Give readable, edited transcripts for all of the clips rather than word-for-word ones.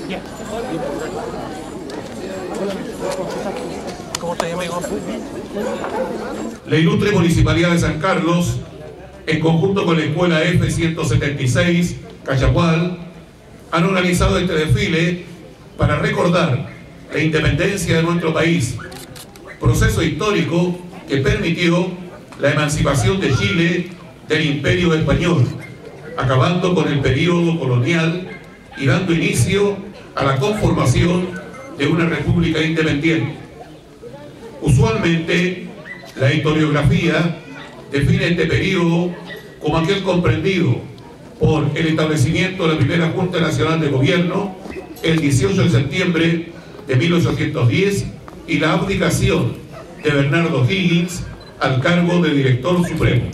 ¿Cómo te llamas, hijo? La ilustre Municipalidad de San Carlos, en conjunto con la Escuela F-176 Cachapual, han organizado este desfile para recordar la independencia de nuestro país, proceso histórico que permitió la emancipación de Chile del Imperio Español, acabando con el período colonial y dando inicio a la conformación de una república independiente. Usualmente, la historiografía define este periodo como aquel comprendido por el establecimiento de la primera Junta Nacional de Gobierno el 18 de septiembre de 1810 y la abdicación de Bernardo O'Higgins al cargo de Director Supremo.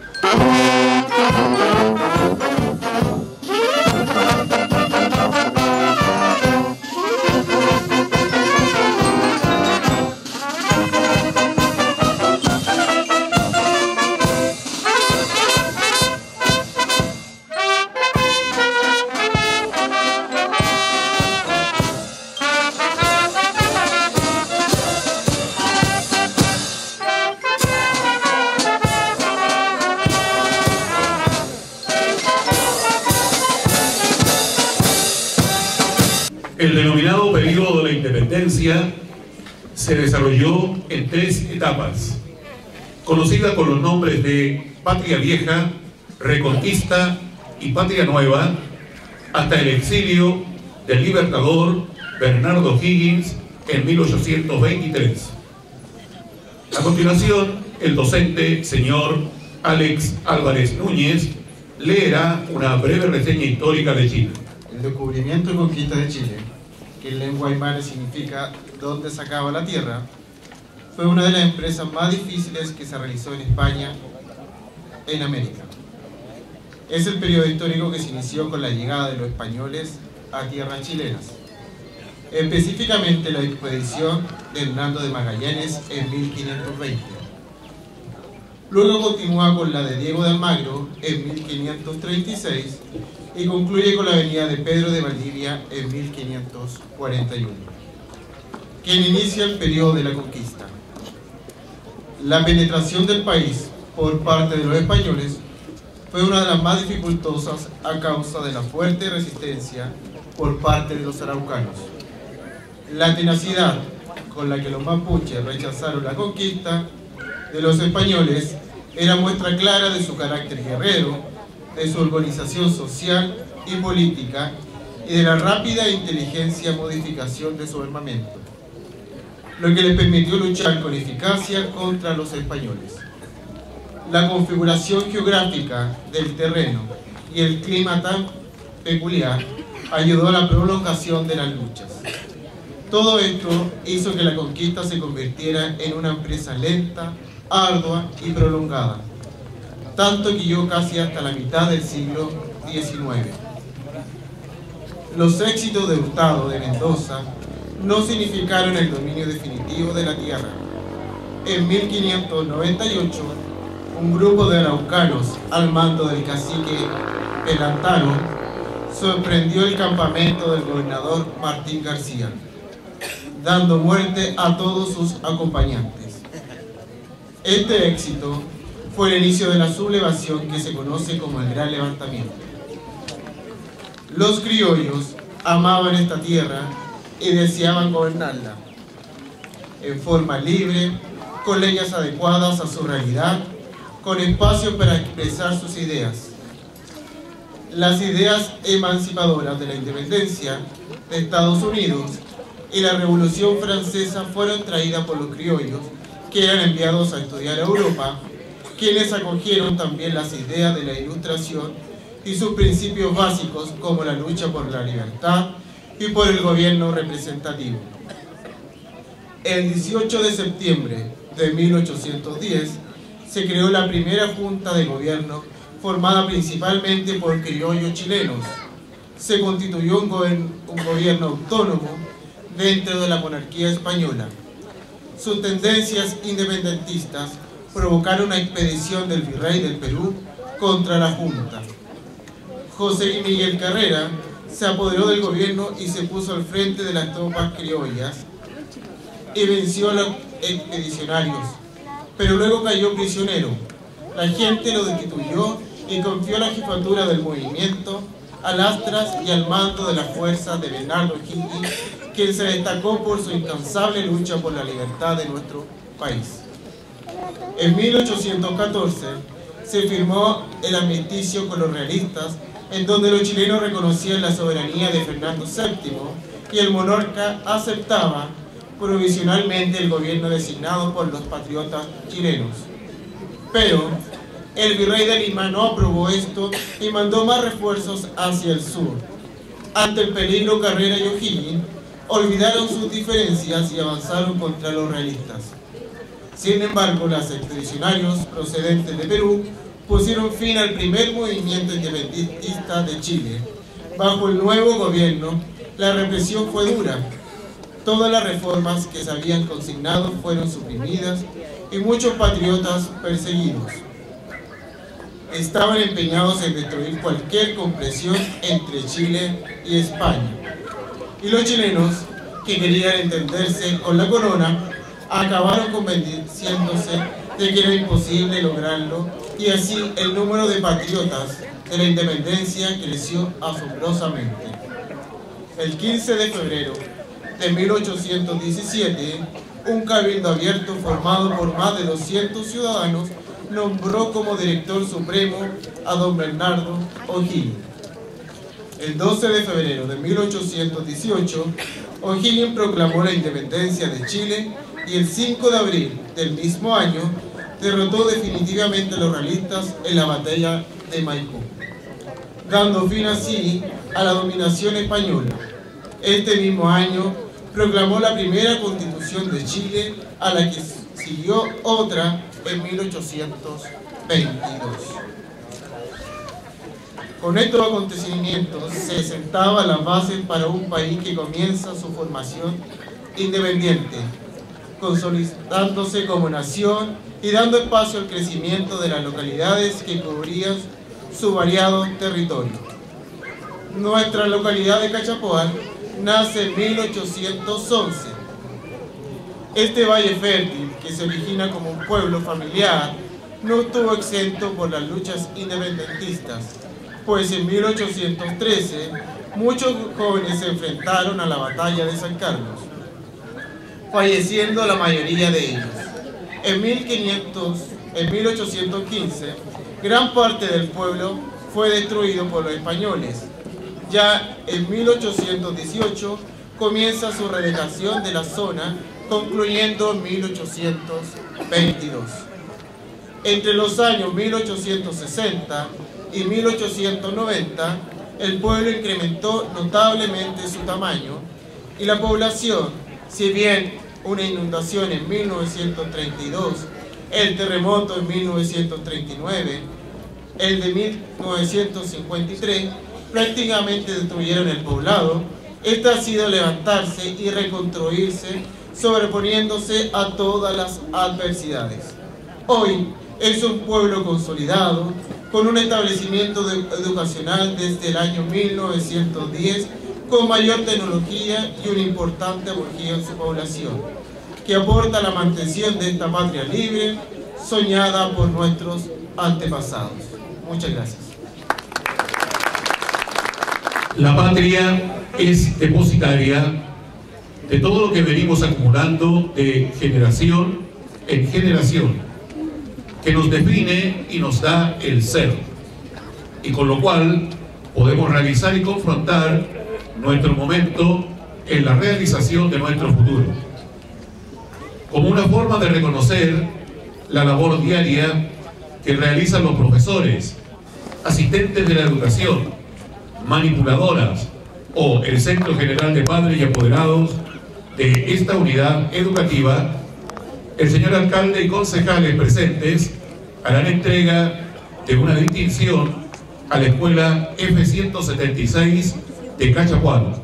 El denominado periodo de la independencia se desarrolló en 3 etapas, conocidas con los nombres de Patria Vieja, Reconquista y Patria Nueva, hasta el exilio del libertador Bernardo O'Higgins en 1823. A continuación, el docente, señor Alex Álvarez Núñez, leerá una breve reseña histórica de Chile. El descubrimiento y conquista de Chile, que en lengua aymara significa «donde se acaba la tierra», fue una de las empresas más difíciles que se realizó en España, en América. Es el periodo histórico que se inició con la llegada de los españoles a tierras chilenas, específicamente la expedición de Hernando de Magallanes en 1520. Luego continúa con la de Diego de Almagro en 1536 y concluye con la venida de Pedro de Valdivia en 1541, quien inicia el periodo de la conquista. La penetración del país por parte de los españoles fue una de las más dificultosas a causa de la fuerte resistencia por parte de los araucanos. La tenacidad con la que los mapuches rechazaron la conquista de los españoles era muestra clara de su carácter guerrero, de su organización social y política y de la rápida e inteligencia modificación de su armamento, lo que les permitió luchar con eficacia contra los españoles. La configuración geográfica del terreno y el clima tan peculiar ayudó a la prolongación de las luchas. Todo esto hizo que la conquista se convirtiera en una empresa lenta, ardua y prolongada, tanto que llegó casi hasta la mitad del siglo XIX. Los éxitos de Hurtado de Mendoza no significaron el dominio definitivo de la tierra. En 1598, un grupo de araucanos al mando del cacique Pelantano sorprendió el campamento del gobernador Martín García, dando muerte a todos sus acompañantes. Este éxito fue el inicio de la sublevación que se conoce como el Gran Levantamiento. Los criollos amaban esta tierra y deseaban gobernarla en forma libre, con leyes adecuadas a su realidad, con espacio para expresar sus ideas. Las ideas emancipadoras de la independencia de Estados Unidos y la Revolución Francesa fueron traídas por los criollos que eran enviados a estudiar a Europa, quienes acogieron también las ideas de la Ilustración y sus principios básicos como la lucha por la libertad y por el gobierno representativo. El 18 de septiembre de 1810 se creó la primera Junta de Gobierno formada principalmente por criollos chilenos. Se constituyó un gobierno autónomo dentro de la monarquía española. Sus tendencias independentistas provocaron una expedición del virrey del Perú contra la Junta. José Miguel Carrera se apoderó del gobierno y se puso al frente de las tropas criollas y venció a los expedicionarios, pero luego cayó prisionero. La gente lo destituyó y confió la jefatura del movimiento a Lastras y al mando de las fuerzas de Bernardo O'Higgins, quien se destacó por su incansable lucha por la libertad de nuestro país. En 1814 se firmó el armisticio con los realistas, en donde los chilenos reconocían la soberanía de Fernando VII y el monarca aceptaba provisionalmente el gobierno designado por los patriotas chilenos. Pero el virrey de Lima no aprobó esto y mandó más refuerzos hacia el sur. Ante el peligro, Carrera y O'Higgins olvidaron sus diferencias y avanzaron contra los realistas. Sin embargo, los expedicionarios procedentes de Perú pusieron fin al primer movimiento independentista de Chile. Bajo el nuevo gobierno, la represión fue dura. Todas las reformas que se habían consignado fueron suprimidas y muchos patriotas perseguidos. Estaban empeñados en destruir cualquier comprensión entre Chile y España. Y los chilenos, que querían entenderse con la corona, acabaron convenciéndose de que era imposible lograrlo, y así el número de patriotas de la independencia creció asombrosamente. El 15 de febrero de 1817, un cabildo abierto formado por más de 200 ciudadanos nombró como director supremo a don Bernardo O'Higgins. El 12 de febrero de 1818, O'Higgins proclamó la independencia de Chile y el 5 de abril del mismo año derrotó definitivamente a los realistas en la batalla de Maipú, dando fin así a la dominación española. Este mismo año proclamó la primera Constitución de Chile, a la que siguió otra en 1822. Con estos acontecimientos se sentaban las bases para un país que comienza su formación independiente, consolidándose como nación y dando espacio al crecimiento de las localidades que cubrían su variado territorio. Nuestra localidad de Cachapoal nace en 1811. Este valle fértil, que se origina como un pueblo familiar, no estuvo exento por las luchas independentistas, pues en 1813 muchos jóvenes se enfrentaron a la batalla de San Carlos, falleciendo la mayoría de ellos. En 1815, gran parte del pueblo fue destruido por los españoles. Ya en 1818 comienza su relegación de la zona, concluyendo en 1822. Entre los años 1860 y 1890, el pueblo incrementó notablemente su tamaño y la población, si bien una inundación en 1932, el terremoto en 1939, el de 1953, prácticamente destruyeron el poblado, este ha sido levantarse y reconstruirse, sobreponiéndose a todas las adversidades. Hoy es un pueblo consolidado, con un establecimiento educacional desde el año 1910, con mayor tecnología y una importante apogeo en su población, que aporta la mantención de esta patria libre, soñada por nuestros antepasados. Muchas gracias. La patria es depositaria de todo lo que venimos acumulando de generación en generación, que nos define y nos da el ser, y con lo cual podemos realizar y confrontar nuestro momento en la realización de nuestro futuro, como una forma de reconocer la labor diaria que realizan los profesores, asistentes de la educación, manipuladoras o el Centro General de Padres y Apoderados de esta unidad educativa. El señor alcalde y concejales presentes harán entrega de una distinción a la escuela F-176 de Cachapoal.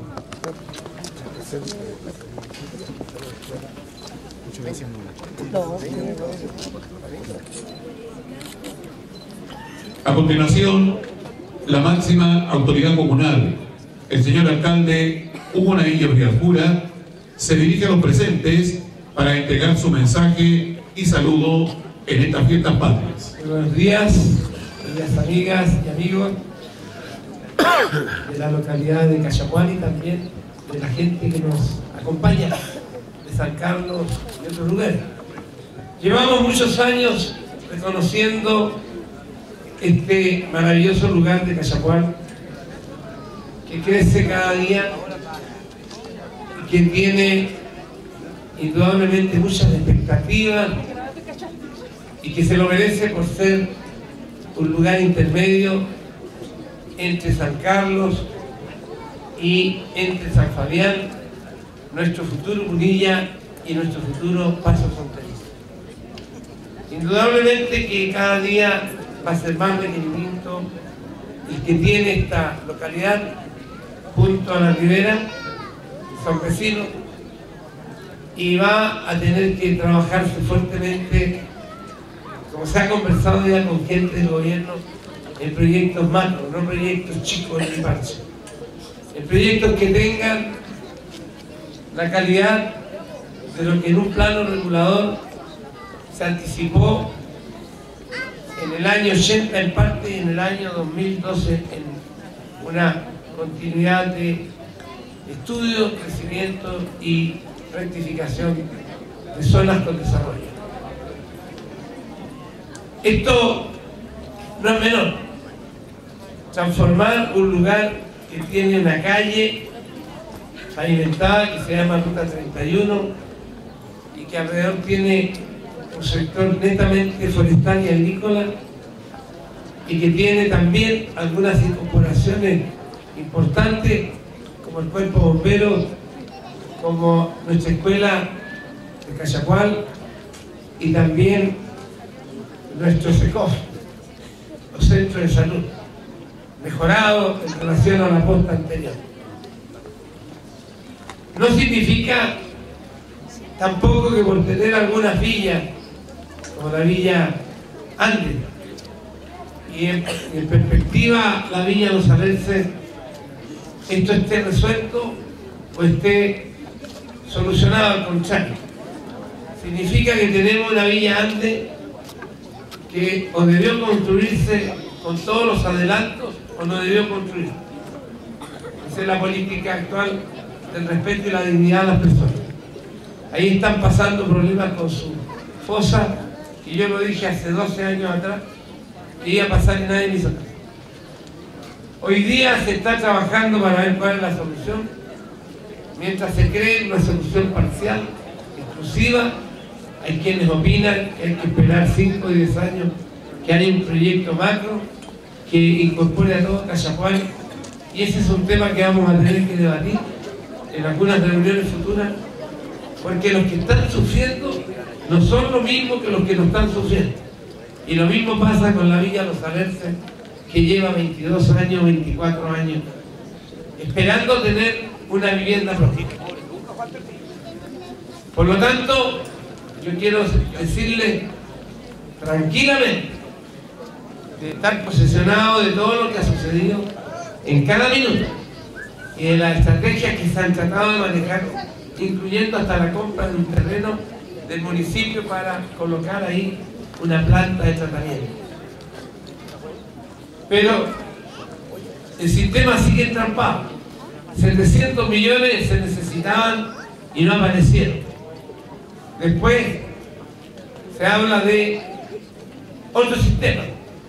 A continuación, la máxima autoridad comunal, el señor alcalde Hugo Navilla Briascura se dirige a los presentes para entregar su mensaje y saludo en estas fiestas patrias. Buenos días, amigas y amigos de la localidad de Cachapual y también de la gente que nos acompaña de San Carlos y otros lugares. Llevamos muchos años reconociendo este maravilloso lugar de Cachapual, que crece cada día y que tiene indudablemente muchas expectativas y que se lo merece por ser un lugar intermedio entre San Carlos y entre San Fabián, nuestro futuro Punilla y nuestro futuro paso fronterizo. Indudablemente que cada día va a ser más requerimiento el que tiene esta localidad junto a la ribera, son vecinos, y va a tener que trabajarse fuertemente, como se ha conversado ya con gente del gobierno, en proyectos macro, no proyectos chicos en el parche, en proyectos que tengan la calidad de lo que en un plano regulador se anticipó en el año 80 en parte y en el año 2012 en una continuidad de estudio, crecimiento y rectificación de zonas con desarrollo. Esto no es menor. Transformar un lugar que tiene una calle pavimentada que se llama Ruta 31 y que alrededor tiene un sector netamente forestal y agrícola y que tiene también algunas incorporaciones importantes como el cuerpo bombero, como nuestra escuela de Cachapual y también nuestro SECOF, los centros de salud, mejorado en relación a la posta anterior. No significa tampoco que por tener algunas villas, como la Villa Andes, y en perspectiva la Villa Los Alerces, esto esté resuelto o esté solucionado. Al contrario, significa que tenemos una Villa Andes que o debió construirse con todos los adelantos o no debió construirse. Esa es la política actual del respeto y la dignidad de las personas. Ahí están pasando problemas con su fosa, y yo lo dije hace 12 años atrás, que iba a pasar y nadie me hizo caso. Hoy día se está trabajando para ver cuál es la solución, mientras se cree una solución parcial, exclusiva. Hay quienes opinan que hay que esperar 5 o 10 años que haya un proyecto macro que incorpore a todo Cachapual, y ese es un tema que vamos a tener que debatir en algunas reuniones futuras, porque los que están sufriendo no son lo mismo que los que no están sufriendo. Y lo mismo pasa con la Villa Los Alerces, que lleva 22 años, 24 años, esperando tener una vivienda propia. Por lo tanto, yo quiero decirle tranquilamente de estar posesionado de todo lo que ha sucedido en cada minuto y de las estrategias que se han tratado de manejar, incluyendo hasta la compra de un terreno del municipio para colocar ahí una planta de tratamiento. Pero el sistema sigue entrampado. 700 millones se necesitaban y no aparecieron. Después se habla de otro sistema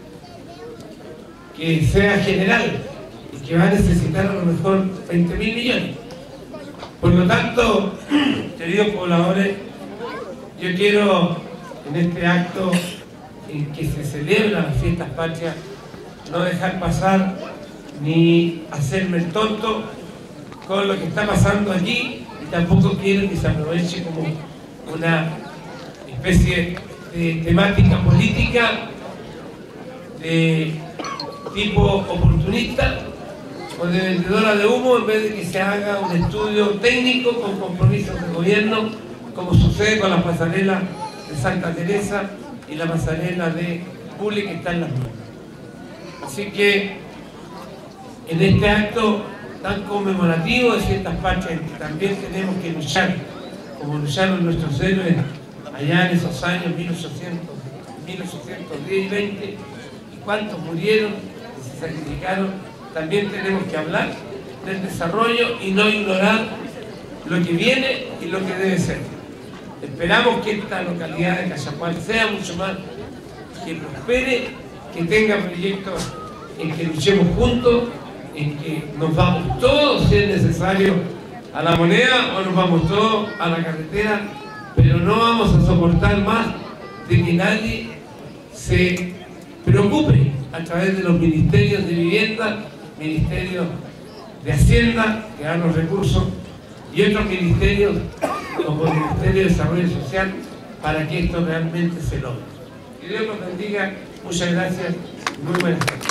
que sea general y que va a necesitar a lo mejor 20.000 millones. Por lo tanto, queridos pobladores, yo quiero en este acto en que se celebran las fiestas patrias no dejar pasar ni hacerme el tonto con lo que está pasando aquí, y tampoco quiero que se aproveche como una especie de temática política de tipo oportunista o de vendedora de humo, en vez de que se haga un estudio técnico con compromisos de gobierno, como sucede con la pasarela de Santa Teresa y la pasarela de Pule, que está en las manos. Así que en este acto tan conmemorativo de ciertas fechas en que también tenemos que luchar, como lucharon nuestros héroes allá en esos años 1810 y 20, y cuántos murieron, que se sacrificaron. También tenemos que hablar del desarrollo y no ignorar lo que viene y lo que debe ser. Esperamos que esta localidad de Cachapual sea mucho más, que prospere, que tenga proyectos en que luchemos juntos, en que nos vamos todos, si es necesario, a la moneda o nos vamos todos a la carretera, pero no vamos a soportar más de que nadie se preocupe a través de los ministerios de vivienda, ministerios de Hacienda, que dan los recursos, y otros ministerios, como el Ministerio de Desarrollo Social, para que esto realmente se logre. Que Dios los bendiga, muchas gracias, muy buenas tardes.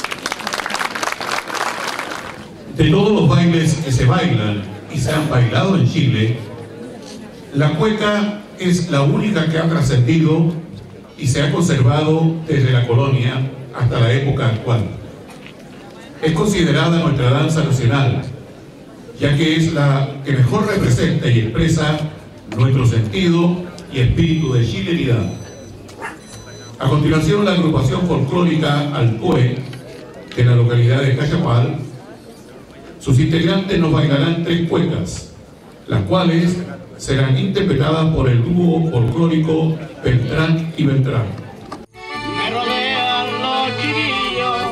De todos los bailes que se bailan y se han bailado en Chile, la cueca es la única que ha trascendido y se ha conservado desde la colonia hasta la época actual. Es considerada nuestra danza nacional, ya que es la que mejor representa y expresa nuestro sentido y espíritu de chilenidad. A continuación, la agrupación folclórica Alcoe, de la localidad de Cachapual, sus integrantes nos bailarán 3 cuecas, las cuales serán interpretadas por el dúo folclórico Beltrán y Beltrán. Me rodean los chiquillos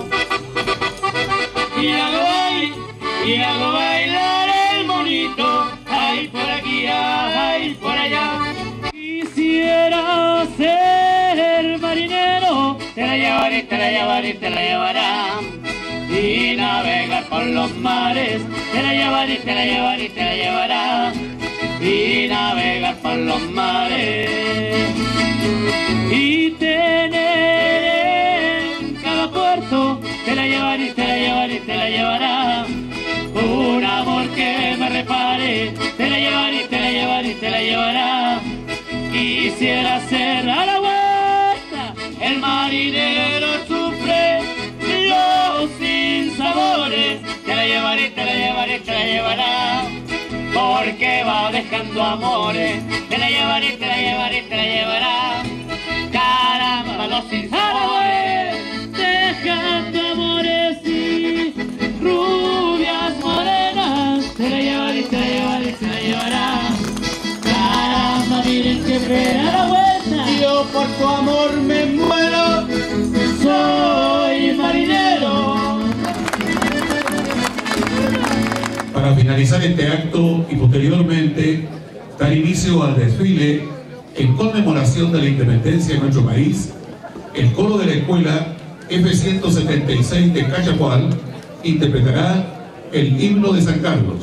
y hago bailar el monito, ay por aquí, ay por allá. Quisiera ser marinero, te la llevaré, te la llevaré, te la llevará. Y navegar por los mares, te la llevaré, te la llevaré, te la llevará. Y navegar por los mares y tener en cada puerto, te la llevaré, te la llevaré, te la llevará. Un amor que me repare, te la llevaré, te la llevaré, te la llevará. Quisiera ser a la vuelta, el marinero sufre los sinsabores, te la llevaré, te la llevaré, te la llevará. Porque va dejando amores, te la llevaré, te la llevaré, te la llevará. Caramba, los sinsabores, dejando amores y rubias morenas, te la llevaré, te la llevaré, te la llevará. Caramba, miren siempre a la vuelta, yo por tu amor me muero, soy marinero. Para finalizar este acto y posteriormente dar inicio al desfile en conmemoración de la independencia de nuestro país, el coro de la escuela F-176 de Cachapual interpretará el himno de San Carlos.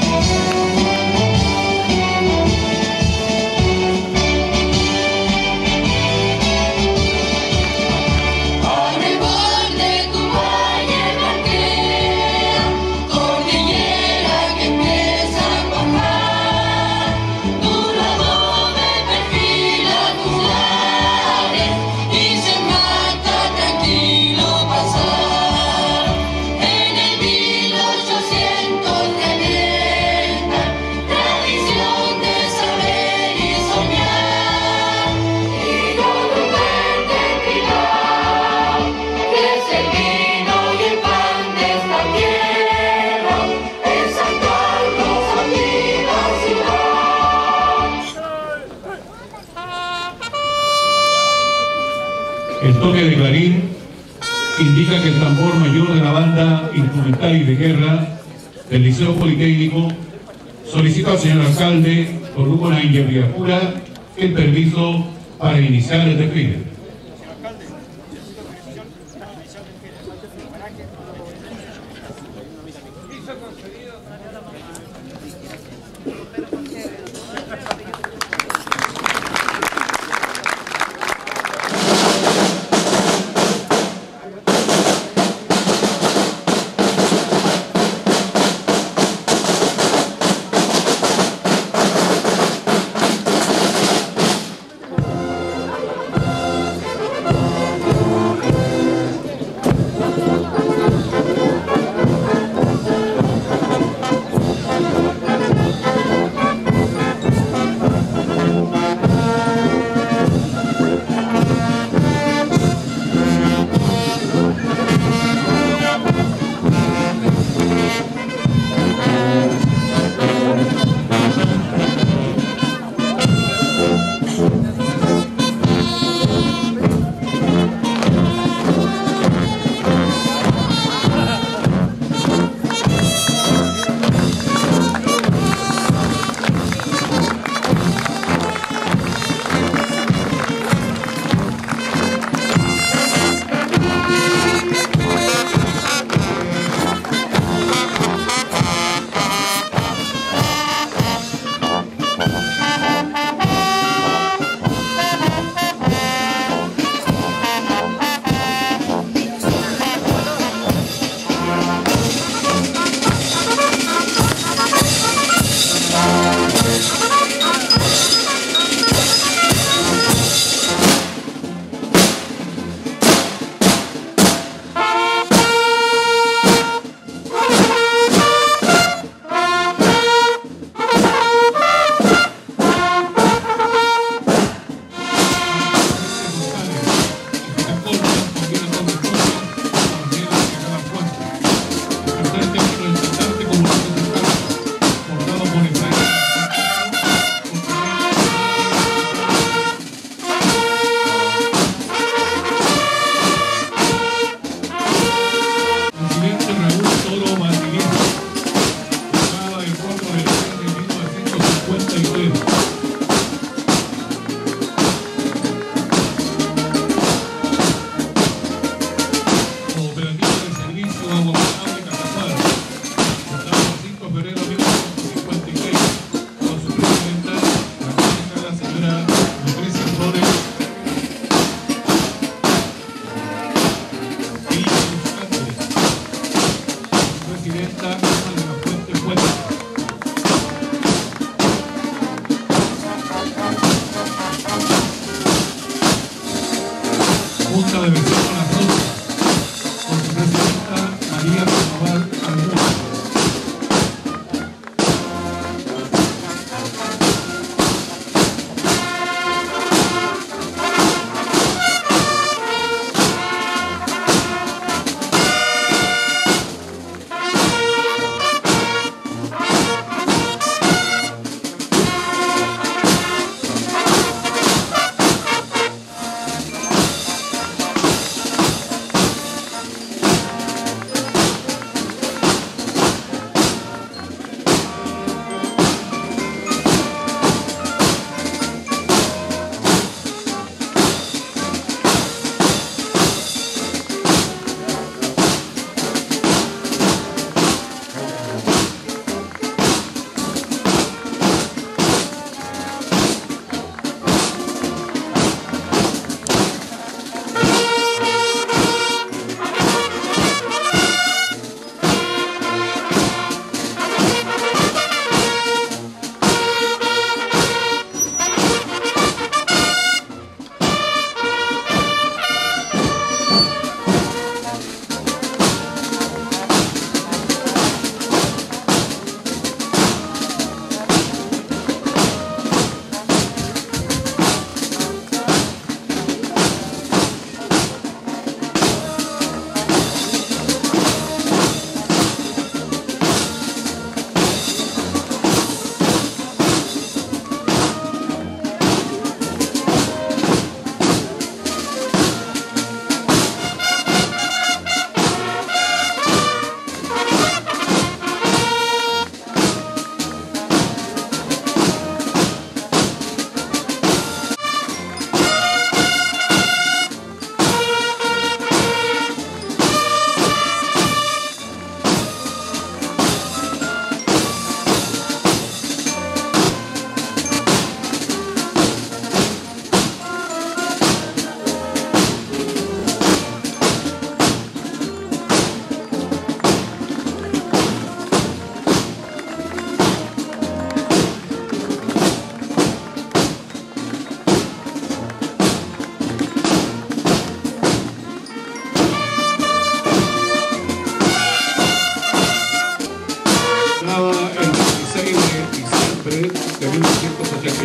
El toque de clarín indica que el tambor mayor de la banda instrumental y de guerra del Liceo Politécnico solicita al señor alcalde, por una ingeniería el permiso para iniciar el desfile.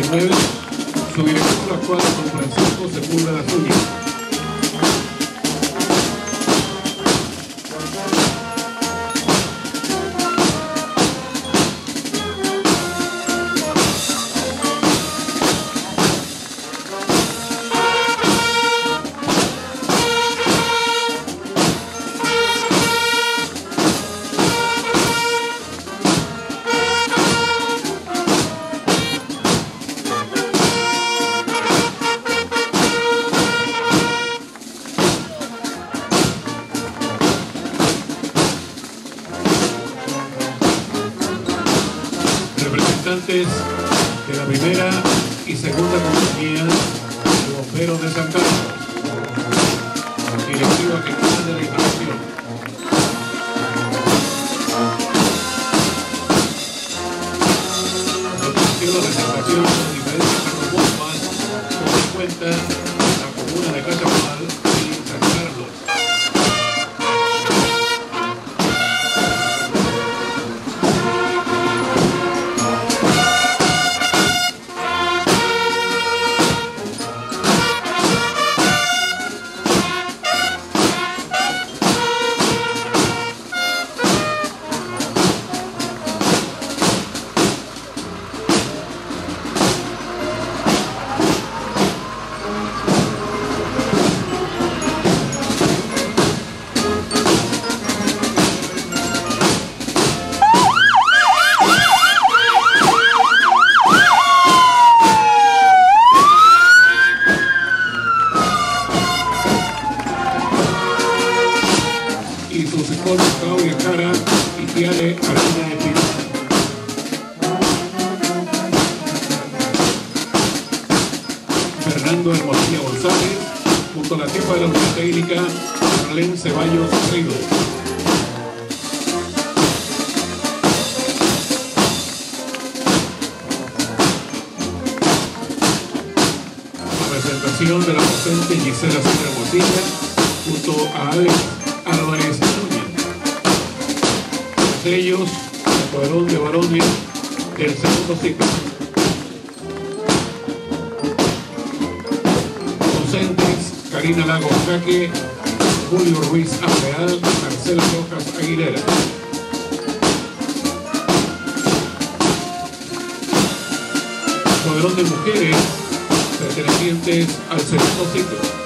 19, su director actual don Francisco Sepúlveda Zúñiga. Representantes de la primera y segunda compañía de bomberos de San Carlos, directiva general de la institución. La presentación de las diferentes propuestas con en cuenta la comuna de Cachamal y San Carlos. Claudia Cara y Tiare Arena Espinosa. Fernando Hermosilla González, junto a la jefa de la unidad técnica, Marlene Ceballos Ríos. La presentación de la docente Gisela Silva Hermosilla, junto a Alex Álvarez Núñez. Ellos, el cuadrón de varones del segundo ciclo. Docentes, Karina Lagos Jaque, Julio Ruiz Alveal, Marcela Rojas Aguilera. Cuadrón de mujeres pertenecientes al segundo ciclo.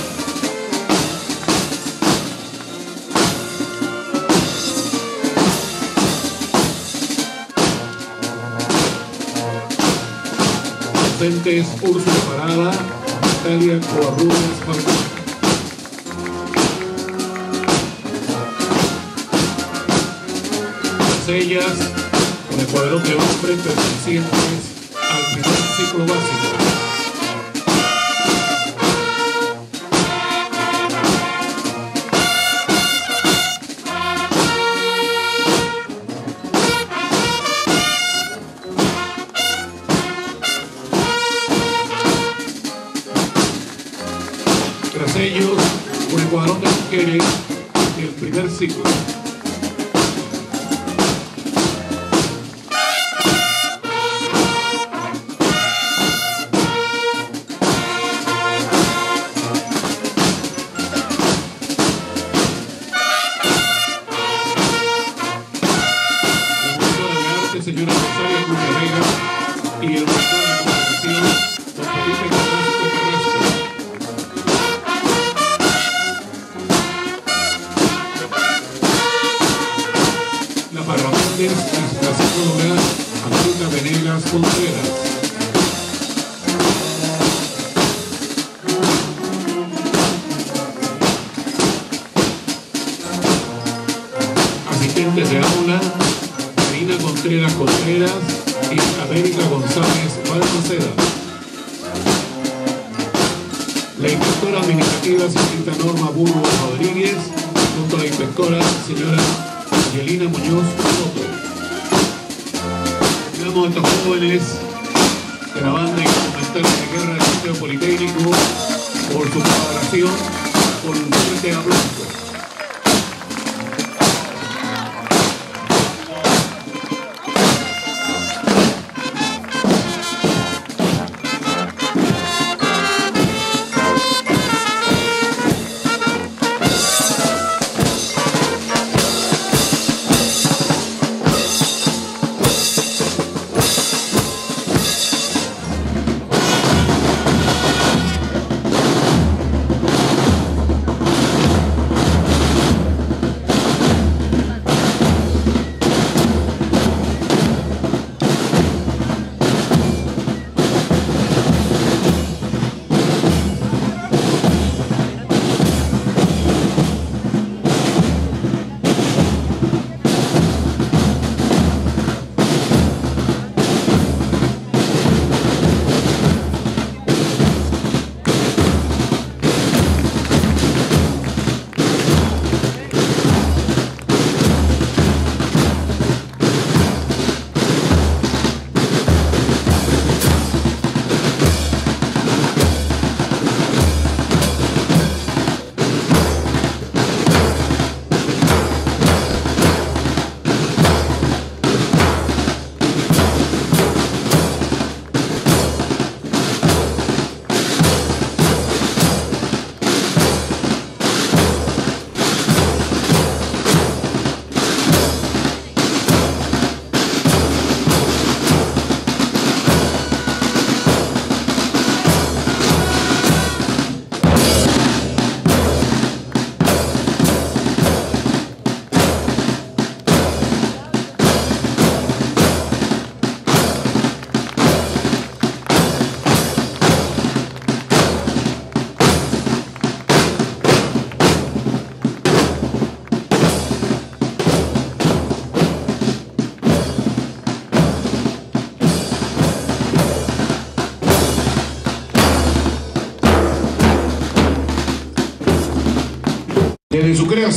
Docentes Úrsula Parada, Natalia Covarrubias Falcón. Todas ellas con el cuadrón de hombres pertenecientes al primer ciclo básico. Tras ellos, con el cuadrón de mujeres del primer ciclo. Señora Rosario Cruz Vega y el director de comunicación, don Felipe Carrasco Carrasco. La Parramondes y la psicóloga Angélica Venegas Contreras. Asistentes de aula, Contreras y América González Balmaceda. La inspectora administrativa señorita Norma Burgos Rodríguez, junto a la inspectora señora Angelina Muñoz Soto. Damos a estos jóvenes de la banda instrumental de guerra del Liceo Politécnico por su colaboración con un fuerte aplauso.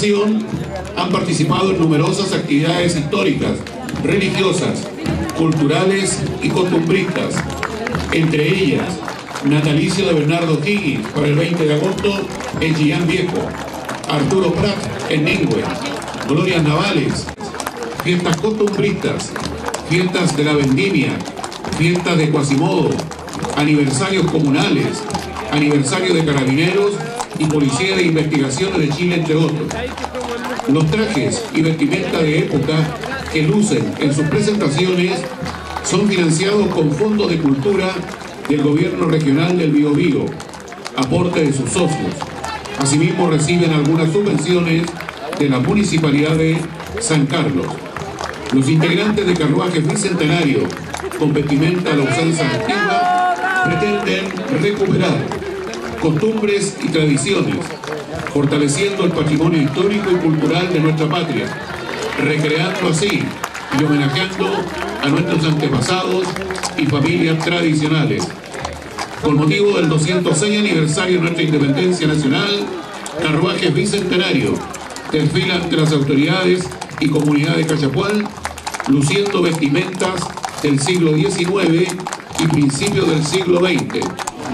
ocasión han participado en numerosas actividades históricas, religiosas, culturales y costumbristas, entre ellas natalicio de Bernardo Higgins para el 20 de agosto en Chillán Viejo, Arturo Prat en Ningüe, glorias navales, fiestas costumbristas, fiestas de la vendimia, fiestas de Quasimodo, aniversarios comunales, aniversario de Carabineros y Policía de Investigaciones de Chile, entre otros. Los trajes y vestimenta de época que lucen en sus presentaciones son financiados con fondos de cultura del Gobierno Regional del Biobío, aporte de sus socios. Asimismo reciben algunas subvenciones de la Municipalidad de San Carlos. Los integrantes de Carruajes Bicentenario, con vestimenta a la usanza antigua, pretenden recuperar costumbres y tradiciones, fortaleciendo el patrimonio histórico y cultural de nuestra patria, recreando así y homenajeando a nuestros antepasados y familias tradicionales. Con motivo del 206 aniversario de nuestra independencia nacional, Carruajes Bicentenario desfila ante las autoridades y comunidad de Cachapual, luciendo vestimentas del siglo XIX y principios del siglo XX.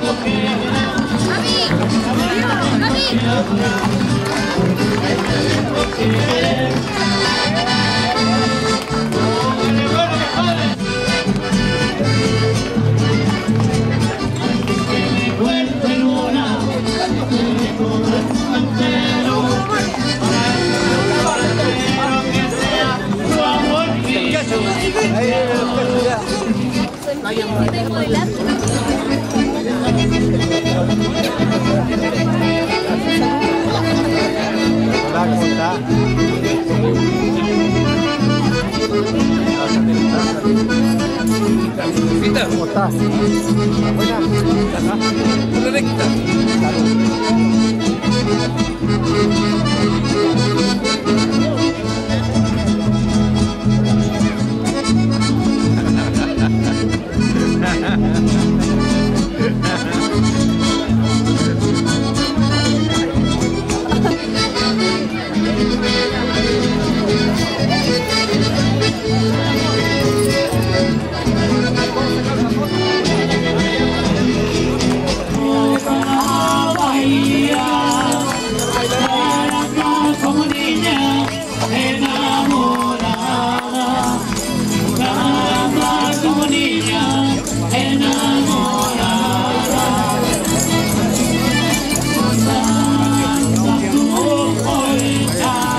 ¿Cómo estás? Buena. Una recta.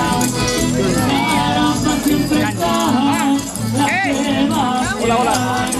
Hola.